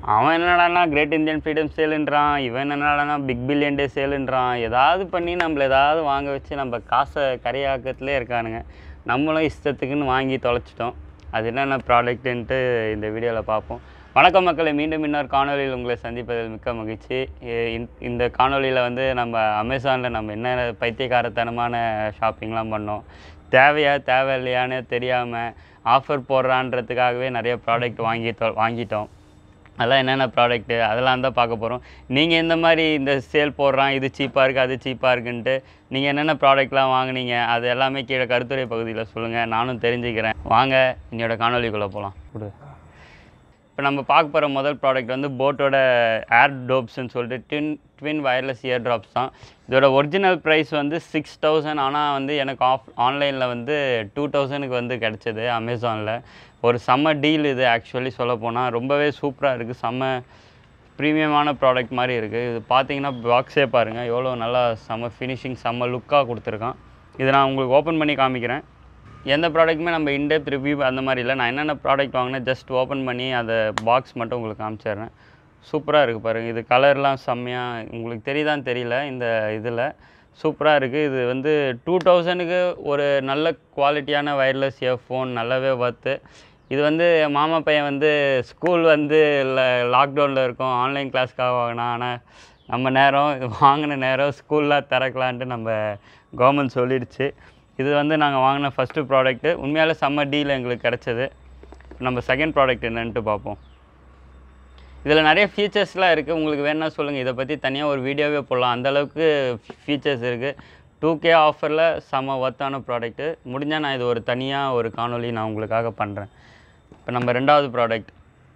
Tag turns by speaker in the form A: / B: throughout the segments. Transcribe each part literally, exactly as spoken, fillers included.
A: அவன் என்னடானா great Indian freedom சேலுன்றான், இவன் என்னடானா பிக் பில்லியன் டே சேலுன்றான். ஏதாவது பண்ணி நம்மள ஏதாவது வாங்க வச்சு நம்ம காசை கரையாக்கத்துலே இருக்கானுங்க. நம்மளும் இஷ்டத்துக்குன்னு வாங்கி தொலைச்சிட்டோம். அது என்னென்ன ப்ராடக்ட்டுன்ட்டு இந்த வீடியோவில் பார்ப்போம். வணக்கம் மக்களை, மீண்டும் இன்னொரு காணொலியில் உங்களை சந்திப்பதில் மிக்க மகிழ்ச்சி. இந்த காணொலியில் வந்து நம்ம அமேசானில் நம்ம என்ன பைத்தியக்காரத்தனமான ஷாப்பிங்லாம் பண்ணோம், தேவையா தேவையில்லையான்னு தெரியாமல் ஆஃபர் போடுறான்றதுக்காகவே நிறைய ப்ராடக்ட் வாங்கிட்டோ வாங்கிட்டோம் அதெல்லாம் என்னென்ன ப்ராடக்ட்டு அதெல்லாம் தான் பார்க்க போகிறோம். நீங்கள் இந்த மாதிரி இந்த சேல் போடுறான், இது சீப்பாக இருக்குது, அது சீப்பாக இருக்குன்ட்டு நீங்கள் என்னென்ன ப்ராடக்ட்லாம் வாங்கினீங்க அது எல்லாமே கீழே கருத்துரை பகுதியில் சொல்லுங்கள், நானும் தெரிஞ்சுக்கிறேன். வாங்க என்னோடய காணொலிக்குள்ளே போகலாம். கொடு. இப்போ நம்ம பார்க்க போகிற முதல் ப்ராடக்ட் வந்து போட்டோட ஏர் டோப்ஸ்ன்னு சொல்லிட்டு twin twin wireless ear drops தான். இதோட ஒரிஜினல் ப்ரைஸ் வந்து சிக்ஸ் தௌசண்ட் ஆனால் வந்து எனக்கு ஆஃப் ஆன்லைனில் வந்து டூ தௌசண்ட்க்கு வந்து கிடச்சிது அமேசானில். ஒரு செம்ம டீல் இது. ஆக்சுவலி சொல்ல போனால் ரொம்பவே சூப்பராக இருக்குது, செம்ம ப்ரீமியமான ப்ராடக்ட் மாதிரி இருக்குது. இது பார்த்தீங்கன்னா பாக்ஸே பாருங்கள் எவ்வளோ நல்லா செம்ம ஃபினிஷிங் செம்ம லுக்காக கொடுத்துருக்கான். இதை நான் உங்களுக்கு ஓப்பன் பண்ணி காமிக்கிறேன். எந்த ப்ராடக்ட்டுமே நம்ம இன்டெப்த் ரிவ்யூ அந்த மாதிரி இல்லை. நான் என்னென்ன ப்ராடக்ட் வாங்கினேன் ஜஸ்ட் ஓப்பன் பண்ணி அந்த பாக்ஸ் மட்டும் உங்களுக்கு காமிச்சிடுறேன். சூப்பராக இருக்குது பாருங்கள். இது கலர்லாம் செம்மையாக உங்களுக்கு தெரியுதான்னு தெரியல. இந்த இதில் சூப்பராக இருக்குது. இது வந்து டூ தௌசண்ட்க்கு ஒரு நல்ல குவாலிட்டியான வயர்லெஸ் இயர்ஃபோன், நல்லாவே ஒர்த்து. இது வந்து மாமா பையன் வந்து ஸ்கூல் வந்து லாக்டவுனில் இருக்கும், ஆன்லைன் கிளாஸ்க்காக வாங்கினா. ஆனால் நம்ம நேரம் இது வாங்கின நேரம் ஸ்கூல்லாம் திறக்கலான்ட்டு நம்ம கவர்மெண்ட் சொல்லிடுச்சு. இது வந்து நாங்கள் வாங்கின ஃபஸ்ட்டு ப்ராடக்ட்டு. உண்மையாலே செம்ம டீல் எங்களுக்கு கிடச்சது. நம்ம செகண்ட் ப்ராடக்ட் என்னன்ட்டு பார்ப்போம். இதில் நிறைய ஃபீச்சர்ஸ்லாம் இருக்குது. உங்களுக்கு வேணுன்னா சொல்லுங்கள், இதை பற்றி தனியாக ஒரு வீடியோவே போடலாம். அந்தளவுக்கு ஃபீச்சர்ஸ் இருக்குது. டூ கே ஆஃபரில் செம்ம ஒர்த்தான ப்ராடக்ட்டு. முடிஞ்சால் நான் இது ஒரு தனியாக ஒரு காணொலி நான் உங்களுக்காக பண்ணுறேன். இப்போ நம்ம ரெண்டாவது ப்ராடக்ட்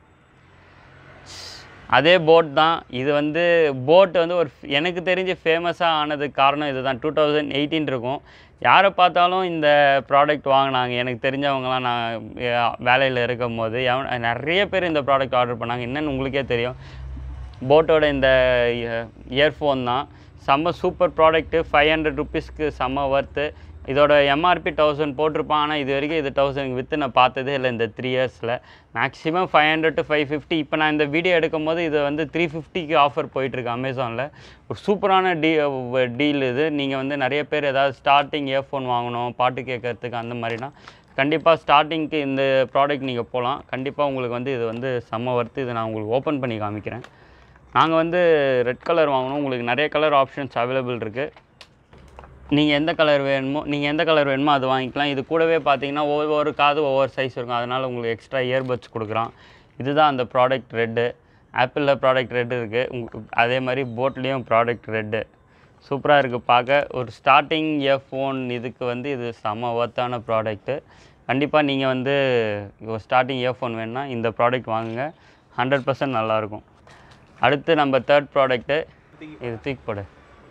A: அதே போட் தான். இது வந்து போட் வந்து ஒரு எனக்கு தெரிஞ்சு ஃபேமஸாக ஆனதுக்கு காரணம் இது தான். டூ தௌசண்ட் எயிட்டீன் இருக்கும். யாரை பார்த்தாலும் இந்த ப்ராடக்ட் வாங்கினாங்க. எனக்கு தெரிஞ்சவங்களாம் நான் வேலையில் இருக்கும் போது எவன் நிறைய பேர் இந்த ப்ராடக்ட் ஆர்டர் பண்ணாங்க. என்னென்னு உங்களுக்கே தெரியும். போட்டோட இந்த இயர்ஃபோன் தான் செம்ம சூப்பர் ப்ராடக்ட்டு. ஃபைவ் ஹண்ட்ரட் ருபீஸ்க்கு செம்ம ஒர்த்து. இதோட எம்ஆர்பி தௌசண்ட் போட்டிருப்பான். ஆனால் இது வரைக்கும் இது தௌசண்ட் விற்று நான் பார்த்ததே இல்லை இந்த த்ரீ இயர்ஸில். Maximum five hundred to five fifty. இப்போ நான் இந்த வீடியோ எடுக்கும் போது இது வந்து த்ரீ ஃபிஃப்டிக்கு ஆஃபர் போயிட்டுருக்கு அமேசானில். ஒரு சூப்பரான டீ டீல் இது. நீங்கள் வந்து நிறைய பேர் ஏதாவது ஸ்டார்டிங் இயர்ஃபோன் வாங்கணும், பாட்டு கேட்குறதுக்கு அந்த மாதிரினா கண்டிப்பாக ஸ்டார்டிங்க்கு இந்த ப்ராடக்ட் நீங்கள் போகலாம். கண்டிப்பாக உங்களுக்கு வந்து இது வந்து செம்ம ஒர்த்து. இதை நான் உங்களுக்கு ஓப்பன் பண்ணி காமிக்கிறேன். நாங்கள் வந்து ரெட் கலர் வாங்கினோம். உங்களுக்கு நிறைய கலர் ஆப்ஷன்ஸ் அவைலபிள் இருக்குது. நீங்கள் எந்த கலர் வேணுமோ நீங்கள் எந்த கலர் வேணுமோ அது வாங்கிக்கலாம். இது கூடவே பார்த்தீங்கன்னா ஒவ்வொரு காது ஒவ்வொரு சைஸ் இருக்கும். அதனால் உங்களுக்கு எக்ஸ்ட்ரா இயர்பட்ஸ் கொடுக்குறான். இதுதான் அந்த ப்ராடக்ட் ரெட்டு. ஆப்பிளில் ப்ராடக்ட் ரெட்டு இருக்குது. உங்களுக்கு அதே மாதிரி போட்லேயும் ப்ராடக்ட் ரெட்டு. சூப்பராக இருக்குது பார்க்க. ஒரு ஸ்டார்டிங் இயர்ஃபோன் இதுக்கு வந்து இது செம்ம ஒர்த்தான ப்ராடக்ட்டு. கண்டிப்பாக நீங்கள் வந்து ஒரு ஸ்டார்டிங் இயர்ஃபோன் வேணுன்னா இந்த ப்ராடக்ட் வாங்குங்க, ஹண்ட்ரட் பர்சன்ட் நல்லாயிருக்கும். அடுத்து நம்ம தேர்ட் ப்ராடக்ட்டு இது தூக்கி போடு.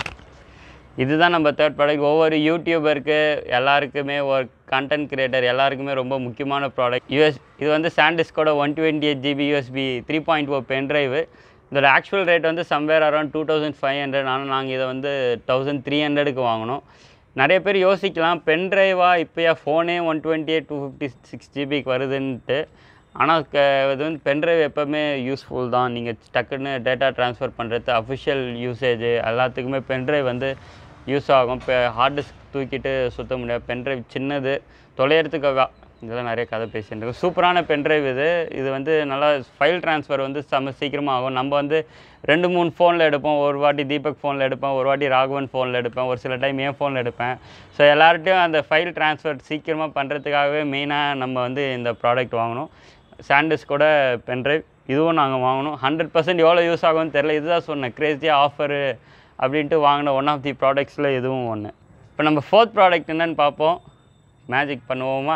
A: இதுதான் நம்ம தேர்ட் ப்ராடக்ட். ஒவ்வொரு யூடியூபருக்கு எல்லாருக்குமே ஒரு கண்டென்ட் கிரியேட்டர் எல்லாருக்குமே ரொம்ப முக்கியமான ப்ராடக்ட். யூஎஸ் இது வந்து சாண்டிஸ்கோட one twenty eight GB USB three point O pen drive. இதோட ஆக்சுவல் ரேட் வந்து somewhere around two thousand five hundred. ஆனால் நாங்கள் இதை வந்து தௌசண்ட் த்ரீ ஹண்ட்ரடுக்கு வாங்கினோம். நிறைய பேர் யோசிக்கலாம், பென் ட்ரைவாக இப்போயா ஃபோனே one twenty eight two fifty six ஜிபிக்கு வருதுன்ட்டு. ஆனால் க இது வந்து பென்ட்ரைவ் எப்போவுமே யூஸ்ஃபுல் தான். நீங்கள் டக்குன்னு டேட்டா ட்ரான்ஸ்ஃபர் பண்ணுறது, அஃபிஷியல் யூசேஜ் எல்லாத்துக்குமே பென்ட்ரைவ் வந்து யூஸ் ஆகும். இப்போ ஹார்ட் டிஸ்க் தூக்கிட்டு சுற்ற முடியாது. பென்ட்ரைவ் சின்னது, தொலைகிறதுக்கு இதெல்லாம் நிறைய கதை பேசிட்டு இருக்கு. சூப்பரான பென்ட்ரைவ் இது. இது வந்து நல்லா ஃபைல் ட்ரான்ஸ்ஃபர் வந்து செம்ம சீக்கிரமாக ஆகும். நம்ம வந்து ரெண்டு மூணு ஃபோனில் எடுப்போம். ஒரு வாட்டி தீபக் ஃபோனில் எடுப்பேன், ஒரு வாட்டி ராகவன் ஃபோனில் எடுப்பேன், ஒரு சில டைம் என் ஃபோனில் எடுப்பேன். ஸோ எல்லார்ட்டையும் அந்த ஃபைல் ட்ரான்ஸ்ஃபர் சீக்கிரமாக பண்ணுறதுக்காகவே மெயினாக நம்ம வந்து இந்த ப்ராடக்ட் வாங்கணும். சாண்டிஸ்கோட பென்ட்ரைவ் இதுவும் நாங்கள் வாங்கணும். ஹண்ட்ரட் பர்சன்ட் எவ்வளோ யூஸ் ஆகும்னு தெரில. இதுதான் சொன்னேன் கிரேஸியாக ஆஃபரு அப்படின்ட்டு வாங்கின ஒன் ஆஃப் தி ப்ராடக்ட்ஸில் இதுவும் ஒன்று. இப்போ நம்ம ஃபோர்த் ப்ராடக்ட் என்னென்னு பார்ப்போம். மேஜிக் பண்ணுவோமா?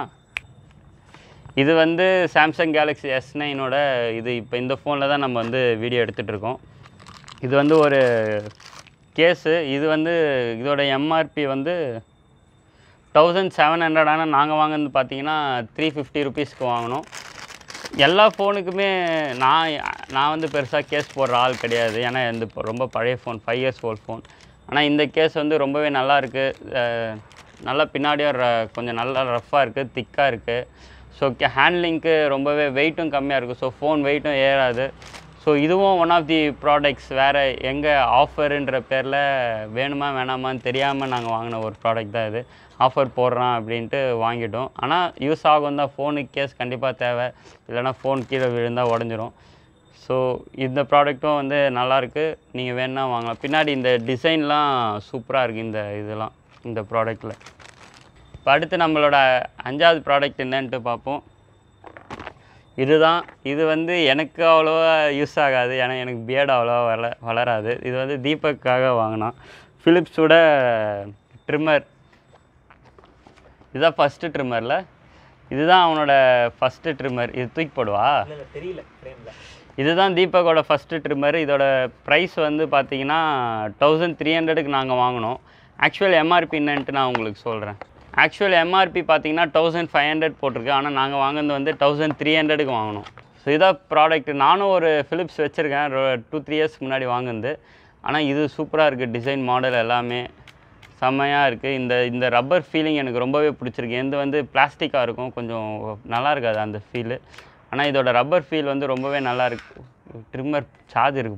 A: இது வந்து சாம்சங் கேலக்ஸி எஸ் நைனோட இது. இப்போ இந்த ஃபோனில் தான் நம்ம வந்து வீடியோ எடுத்துகிட்டு இருக்கோம். இது வந்து ஒரு கேஸு. இது வந்து இதோட எம்ஆர்பி வந்து தௌசண்ட் செவன் ஹண்ட்ரட். ஆனால் நாங்கள் வாங்கினது பார்த்தீங்கன்னா த்ரீ ஃபிஃப்டி ருபீஸ்க்கு வாங்கினோம். எல்லா ஃபோனுக்குமே நான் நான் வந்து பெருசாக கேஸ் போடுற ஆள் கிடையாது. ஏன்னா இந்த ரொம்ப பழைய phone, five years old phone. ஆனால் இந்த கேஸ் வந்து ரொம்பவே நல்லா இருக்குது. நல்லா பின்னாடியும் ர கொஞ்சம் நல்லா ரஃப்பாக இருக்குது, திக்காக இருக்குது. ஸோ ஹேண்ட்லிங்க்கு ரொம்பவே வெயிட்டும் கம்மியாக இருக்குது. ஸோ ஃபோன் வெயிட்டும் ஏறாது. ஸோ இதுவும் ஒன் ஆஃப் தி ப்ராடக்ட்ஸ். வேறு எங்கே ஆஃபருன்ற பேரில் வேணுமா வேணாமான்னு தெரியாமல் நாங்கள் வாங்கின ஒரு ப்ராடக்ட் தான் இது. ஆஃபர் போடுறான் அப்படின்ட்டு வாங்கிட்டோம். ஆனால் யூஸ் ஆகும் தான். ஃபோனுக்கு கேஸ் கண்டிப்பாக தேவை, இல்லைனா ஃபோன் கீழே விழுந்தால் உடஞ்சிரும். ஸோ இந்த ப்ராடக்ட்டும் வந்து நல்லாயிருக்கு, நீங்கள் வேணுன்னா வாங்கலாம். பின்னாடி இந்த டிசைன்லாம் சூப்பராக இருக்குது இந்த இதெல்லாம் இந்த ப்ராடக்டில். இப்போ அடுத்து நம்மளோட அஞ்சாவது ப்ராடக்ட் என்னன்ட்டு பார்ப்போம். இதுதான். இது வந்து எனக்கு அவ்வளோவா யூஸ் ஆகாது, ஏன்னா எனக்கு பியர்டு அவ்வளோவா வள வளராது. இது வந்து தீபக்காக வாங்கினான். ஃபிலிப்ஸோட ட்ரிம்மர். இதுதான் ஃபஸ்ட்டு ட்ரிம்மரில். இதுதான் அவனோட ஃபஸ்ட்டு ட்ரிம்மர். இது தூக்கி போடுவா தெரியல. இதுதான் தீபக்கோட ஃபஸ்ட்டு ட்ரிம்மர். இதோட ப்ரைஸ் வந்து பார்த்தீங்கன்னா தௌசண்ட் த்ரீ ஹண்ட்ரடுக்கு நாங்கள் வாங்கினோம். ஆக்சுவல் எம்ஆர்பி என்னன்ட்டு நான் உங்களுக்கு சொல்கிறேன். ஆக்சுவல் எம்ஆர்பி பார்த்தீங்கன்னா தௌசண்ட் ஃபைவ் ஹண்ட்ரட் போட்டிருக்கு. ஆனால் நாங்கள் வாங்கினது வந்து தௌசண்ட் த்ரீ ஹண்ட்ரடுக்கு வாங்கினோம். ஸோ இதான் ப்ராடக்ட். நானும் ஒரு ஃபிலிப்ஸ் வச்சுருக்கேன், டூ த்ரீ இயர்ஸ்க்கு முன்னாடி வாங்கினது. ஆனால் இது சூப்பராக இருக்குது. டிசைன் மாடல் எல்லாமே செம்மையாக இருக்குது. இந்த இந்த ரப்பர் ஃபீலிங் எனக்கு ரொம்பவே பிடிச்சிருக்கு. எந்த வந்து பிளாஸ்டிக்காக இருக்கும், கொஞ்சம் நல்லா இருக்காது அந்த ஃபீலு. ஆனால் இதோட ரப்பர் ஃபீல் வந்து ரொம்பவே நல்லா இருக்குது. ட்ரிம்மர் சார்ஜ் இருக்குது.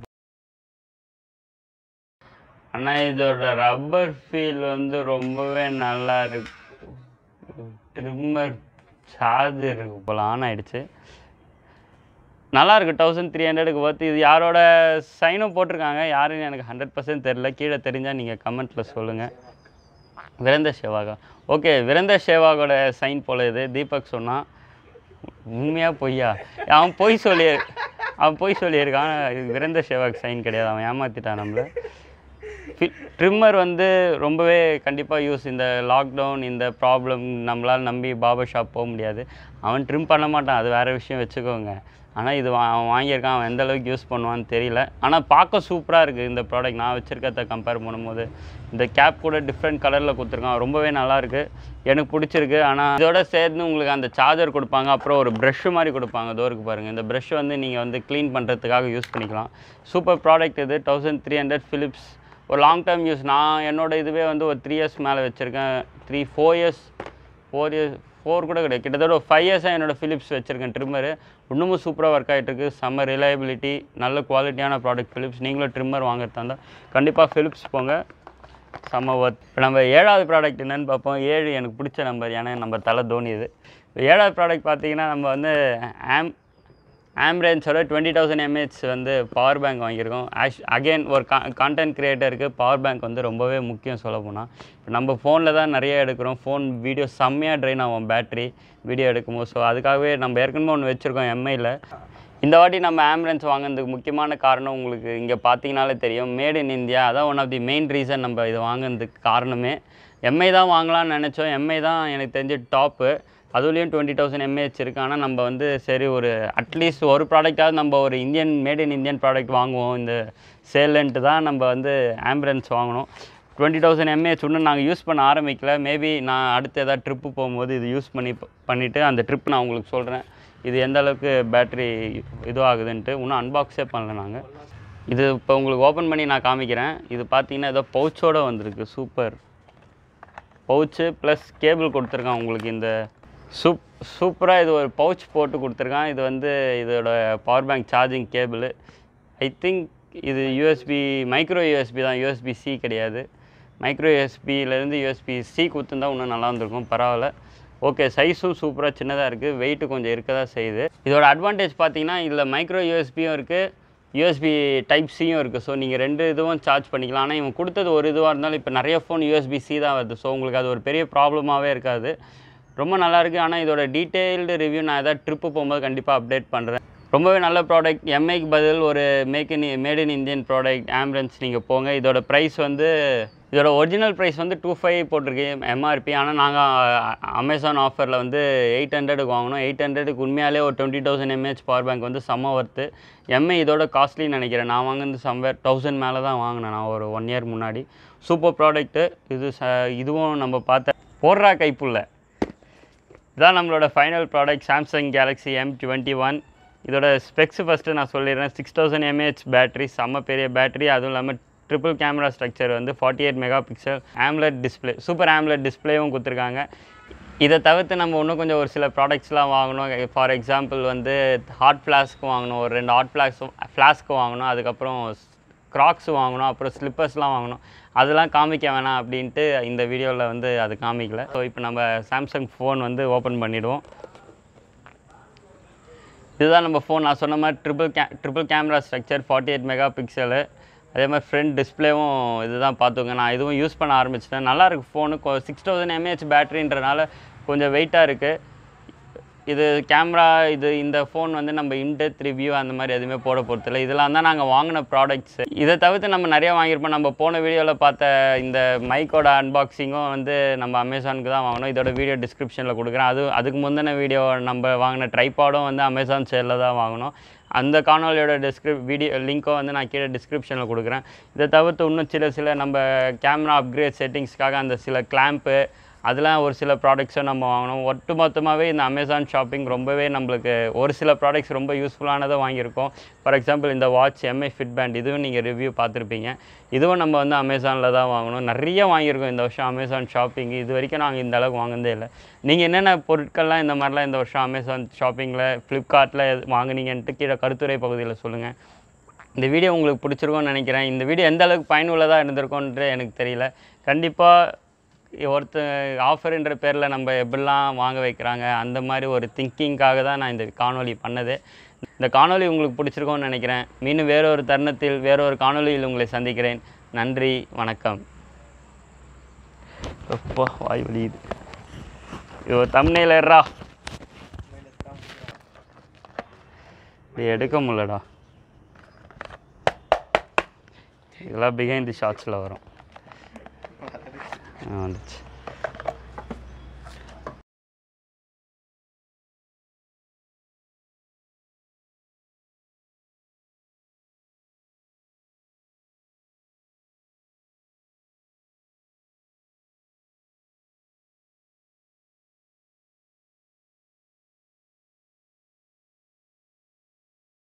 A: ஆனால் இதோட ரப்பர் ஃபீல் வந்து ரொம்பவே நல்லா இருக்கு. ட்ரிம்மர் சார்ஜ் இருக்கு போல் ஆன் ஆகிடுச்சு. நல்லாயிருக்கு. தௌசண்ட் த்ரீ ஹண்ட்ரடுக்கு பார்த்து. இது யாரோட சைனும் போட்டிருக்காங்க, யாருன்னு எனக்கு ஹண்ட்ரட் பர்சன்ட் தெரில. கீழே தெரிஞ்சால் நீங்கள் கமெண்ட்டில் சொல்லுங்கள். வீரேந்தர் சேவாகா. ஓகே, வீரேந்தர் சேவாகோட சைன் போல் இது. தீபக் சொன்னான். உண்மையாக பொய்யா? அவன் பொய் சொல்லி அவன் பொய் சொல்லியிருக்கான். இது வீரேந்தர் சேவாக் சைன் கிடையாது, அவன் ஏமாற்றிட்டான் நம்மளை. ஃபி ட்ரிம்மர் வந்து ரொம்பவே கண்டிப்பாக யூஸ். இந்த லாக்டவுன் இந்த ப்ராப்ளம் நம்மளால் நம்பி பார்பர் ஷாப் போக முடியாது. அவன் ட்ரிம் பண்ண மாட்டான், அது வேறு விஷயம் வச்சுக்கோங்க. ஆனால் இது வா அவன் வாங்கியிருக்கான். அவன் எந்தளவுக்கு யூஸ் பண்ணுவான்னு தெரியல. ஆனால் பார்க்க சூப்பராக இருக்குது இந்த ப்ராடக்ட். நான் வச்சுருக்கிறத கம்பேர் பண்ணும்போது இந்த கேப் கூட டிஃப்ரெண்ட் கலரில் கொடுத்துருக்கான். ரொம்பவே நல்லாயிருக்கு, எனக்கு பிடிச்சிருக்கு. ஆனால் இதோட சேர்ந்து உங்களுக்கு அந்த சார்ஜர் கொடுப்பாங்க, அப்புறம் ஒரு ப்ரஷ்ஷு மாதிரி கொடுப்பாங்க. டோருக்கு பாருங்கள். இந்த ப்ரஷ் வந்து நீங்கள் வந்து க்ளீன் பண்ணுறதுக்காக யூஸ் பண்ணிக்கலாம். சூப்பர் ப்ராடக்ட் இது. Thousand three hundred Philips. ஒரு லாங் டேர்ம் யூஸ். நான் என்னோடய இதுவே வந்து ஒரு த்ரீ இயர்ஸ் மேலே வச்சுருக்கேன். Three four years four years four கூட கிடையாது, கிட்டத்தட்ட ஒரு ஃபைவ் இயர்ஸாக என்னோடய ஃபிலிப்ஸ் வச்சுருக்கேன் ட்ரிம்மரு. இன்னமும் சூப்பராக ஒர்க் ஆகிட்டுருக்கு. செம்ம ரிலையபிலிட்டி, நல்ல குவாலிட்டியான ப்ராடக்ட் ஃபிலிப்ஸ். நீங்களும் ட்ரிம்மர் வாங்குறதா இருந்தால் கண்டிப்பாக ஃபிலிப்ஸ் போங்க, செம்ம ஒர்த். இப்போ நம்ம ஏழாவது ப்ராடக்ட் என்னென்னு பார்ப்போம். ஏழு எனக்கு பிடிச்ச நம்பர், ஏன்னா நம்ம தலை தோனி இது. ஏழாவது ப்ராடக்ட் பார்த்தீங்கன்னா நம்ம வந்து ஆம் ஆம்ரேன்ஸோட டுவெண்ட்டி தௌசண்ட் எம்ஏஹெச் வந்து பவர் பேங்க் வாங்கியிருக்கோம். ஆஷ் அகெயின் ஒரு கா கான்டென்ட் க்ரியேட்டருக்கு பவர் பேங்க் வந்து ரொம்பவே முக்கியம் சொல்ல போனால். இப்போ நம்ம ஃபோனில் தான் நிறைய எடுக்கிறோம். ஃபோன் வீடியோ செம்மையாக ட்ரெயின் ஆகும் பேட்ரி வீடியோ எடுக்கும்போது. ஸோ அதுக்காகவே நம்ம ஏற்கனவே ஒன்று வச்சுருக்கோம் எம்ஐயில். இந்த வாட்டி நம்ம ஆம்புலன்ஸ் வாங்கினதுக்கு முக்கியமான காரணம் உங்களுக்கு இங்கே பார்த்தீங்கனாலே தெரியும், மேட் இன் இந்தியா. அதான் one of the main reason நம்ம இதை வாங்கினதுக்கு காரணமே. எம்ஐ தான் வாங்கலாம்னு நினச்சோம். எம்ஐ தான் எனக்கு தெரிஞ்ச டாப்பு. அதுலேயும் டுவெண்ட்டி தௌசண்ட் எம்ஏஹெச் இருக்குது. ஆனால் நம்ம வந்து சரி ஒரு அட்லீஸ்ட் ஒரு ப்ராடக்டாவது நம்ம ஒரு Indian made in Indian product வாங்குவோம் இந்த சேல்ன்ட்டு தான் நம்ம வந்து ஆம்புலன்ஸ் வாங்கினோம். டுவெண்ட்டி தௌசண்ட் எம்ஏஹெச் இன்னும் நாங்கள் யூஸ் பண்ண ஆரம்பிக்கல. மேபி நான் அடுத்து எதாவது ட்ரிப்பு போகும்போது இது யூஸ் பண்ணி பண்ணிவிட்டு அந்த ட்ரிப் நான் உங்களுக்கு சொல்கிறேன் இது எந்த அளவுக்கு பேட்ரி இதுவாகுதுன்ட்டு. இன்னும் அன்பாக்ஸே பண்ணல நாங்கள். இது இப்போ உங்களுக்கு ஓப்பன் பண்ணி நான் காமிக்கிறேன். இது பார்த்தீங்கன்னா ஏதோ பவுச்சோடு வந்திருக்கு. சூப்பர் பவுச்சு ப்ளஸ் கேபிள் கொடுத்துருக்கான் உங்களுக்கு. இந்த சூப் சூப்பராக இது ஒரு பவுச் போட்டு கொடுத்துருக்கான். இது வந்து இதோட power bank charging cable. I think இது யூஎஸ்பி மைக்ரோ யூஎஸ்பி தான், யூஎஸ்பி சி கிடையாது. மைக்ரோ யூஎஸ்பியிலேருந்து யூஎஸ்பி சி கொடுத்துருந்தா இன்னும் நல்லா இருந்திருக்கும். பரவாயில்ல. ஓகே, சைஸும் சூப்பராக சின்னதாக இருக்குது, வெயிட்டு கொஞ்சம் இருக்க தான் செய்யுது. இதோட அட்வான்டேஜ் பார்த்தீங்கன்னா இதில் மைக்ரோ யூஎஸ்பியும் இருக்குது, யூஎஸ்பி டைப் சியும் இருக்குது. ஸோ நீங்கள் ரெண்டு இதுவும் சார்ஜ் பண்ணிக்கலாம். ஆனால் இவங்க கொடுத்தது ஒரு இதுவாக இருந்தாலும் இப்போ நிறைய ஃபோன் யூஎஸ்பி சி தான் வருது. ஸோ உங்களுக்கு அது ஒரு பெரிய ப்ராப்ளமாகவே இருக்காது. ரொம்ப நல்லாயிருக்கு. ஆனால் இதோட டீட்டெயில்டு ரிவ்யூ நான் எதாவது ட்ரிப்பு போகும்போது கண்டிப்பாக அப்டேட் பண்ணுறேன். ரொம்பவே நல்ல ப்ராடக்ட். எம்ஐக்கு பதில் ஒரு make in made in Indian product ஆம்புலன்ஸ் நீங்கள் போங்க. இதோட ப்ரைஸ் வந்து இதோட ஒரிஜினல் ப்ரைஸ் வந்து டூ ஃபைவ் போட்டிருக்கு எம்ஆர்பி. ஆனால் நாங்கள் அமேசான் ஆஃபரில் வந்து எயிட் ஹண்ட்ரடுக்கு வாங்கினோம். எயிட் ஹண்ட்ரடுக்கு உண்மையாலே ஒரு twenty thousand mAh power bank வந்து செம்ம ஒர்த்து. எம்ஐ இதோட காஸ்ட்லின்னு நினைக்கிறேன். நான் வாங்கினது சம்வேர் தௌசண்ட் மேலே தான் வாங்கினேன் நான் ஒரு ஒன் இயர் முன்னாடி. சூப்பர் ப்ராடக்ட்டு இது. ச இதுவும் நம்ம பார்த்த போடுறா கைப்புள்ள. இதான் நம்மளோட final product Samsung Galaxy M twenty one. இதோட ஸ்பெக்ஸ் ஃபஸ்ட்டு நான் சொல்லிடுறேன். சிக்ஸ் தௌசண்ட் எம்ஏஹெச் பேட்ரி, செம்ம பெரிய பேட்ரி. அதுவும் இல்லாமல் ட்ரிபிள் கேமரா ஸ்ட்ரக்சர் வந்து forty eight mega pixel AMOLED display, super AMOLED டிஸ்பிளேவும் கொடுத்துருக்காங்க. இதை தவிர்த்து நம்ம இன்னும் கொஞ்சம் ஒரு சில ப்ராடக்ட்ஸ்லாம் வாங்கணும். ஃபார் எக்ஸாம்பிள் வந்து ஹாட் ஃப்ளாஸ்க் வாங்கணும், ஒரு ரெண்டு ஹாட் ஃப்ளாஸ்க் ஃப்ளாஸ்க் வாங்கணும், அதுக்கப்புறம் க்ராக்ஸ் வாங்கணும், அப்புறம் ஸ்லிப்பர்ஸ்லாம் வாங்கணும். அதெல்லாம் காமிக்க வேணாம் அப்படின்ட்டு இந்த வீடியோவில் வந்து அது காமிக்கல. ஸோ இப்போ நம்ம சாம்சங் ஃபோன் வந்து ஓப்பன் பண்ணிவிடுவோம். இதுதான் நம்ம ஃபோன். நான் சொன்ன மாதிரி triple K triple camera structure, forty eight mega pixel. அதே மாதிரி ஃப்ரண்ட் டிஸ்பிளேவும் இது தான் பார்த்துங்க. நான் இதுவும் யூஸ் பண்ண ஆரம்பிச்சிட்டேன். நல்லாயிருக்கு ஃபோனு. சிக்ஸ் தௌசண்ட் எம்ஏஹெச் பேட்டரின்றனால கொஞ்சம் வெயிட்டாக இருக்குது. இது கேமரா இது இந்த ஃபோன் வந்து நம்ம இன்டெப்த் ரிவ்யூ அந்த மாதிரி எதுவுமே போட போகிறதில்ல. இதெல்லாம் தான் நாங்கள் வாங்கின ப்ராடக்ட்ஸு. இதை தவிர்த்து நம்ம நிறையா வாங்கியிருப்போம். நம்ம போன வீடியோவில் பார்த்த இந்த மைக்கோட அன்பாக்சிங்கும் வந்து நம்ம அமேசானுக்கு தான் வாங்கினோம். இதோட வீடியோ டிஸ்கிரிப்ஷனில் கொடுக்குறேன். அது அதுக்கு முந்தின வீடியோ நம்ம வாங்கின ட்ரைபாடும் வந்து அமேசான் சேலில் தான் வாங்கினோம். அந்த காணொலியோட டிஸ்கிரிப் வீடியோ லிங்க்கும் வந்து நான் கீழே டிஸ்கிரிப்ஷனில் கொடுக்குறேன். இதை தவிர்த்து இன்னும் சில சில நம்ம கேமரா அப்கிரேட் செட்டிங்ஸ்க்காக அந்த சில கிளாம்ப்பு அதெல்லாம் ஒரு சில ப்ராடக்ட்ஸும் நம்ம வாங்கினோம். ஒட்டு மொத்தமாகவே இந்த அமேசான் ஷாப்பிங் ரொம்பவே நம்மளுக்கு ஒரு சில ப்ராடக்ட்ஸ் ரொம்ப யூஸ்ஃபுல்லானதை வாங்கியிருக்கோம். ஃபார் எக்ஸாம்பிள் இந்த வாட்ச் எம்ஐ ஃபிட் பேண்ட், இதுவும் நீங்கள் ரிவ்யூ பார்த்துருப்பீங்க. இதுவும் நம்ம வந்து அமேசானில் தான் வாங்கணும். நிறைய வாங்கியிருக்கோம் இந்த வருஷம் அமேசான் ஷாப்பிங். இது வரைக்கும் நாங்கள் இந்த அளவுக்கு வாங்கினதே இல்லை. நீங்கள் என்னென்ன பொருட்கள்லாம் இந்த மாதிரிலாம் இந்த வருஷம் அமேசான் ஷாப்பிங்கில் ஃப்ளிப்கார்ட்டில் வாங்கினீங்கன்ட்டு கீழே கருத்துரை பகுதியில் சொல்லுங்கள். இந்த வீடியோ உங்களுக்கு பிடிச்சிருக்கும்னு நினைக்கிறேன். இந்த வீடியோ எந்த அளவுக்கு பயனுள்ளதாக இருந்திருக்கும்ன்றது எனக்கு தெரியல. கண்டிப்பாக ஒருத்த ஆஃபர்ன்ற பேரில் நம்ம எப்படிலாம் வாங்க வைக்கிறாங்க அந்த மாதிரி ஒரு திங்கிங்காக தான் நான் இந்த காணொலி பண்ணது. இந்த காணொலி உங்களுக்கு பிடிச்சிருக்கோன்னு நினைக்கிறேன். மீண்டும் வேறொரு தருணத்தில் வேறொரு காணொலியில் உங்களை சந்திக்கிறேன். நன்றி, வணக்கம். எப்போ வாய் வலியுது. இது ஒரு தம்ப்நெயில் ஏறா இது எடுக்க முடியலடா. இதெல்லாம் பிஹைண்ட் தி ஷாட்ஸில் வரும். வந்துச்சு.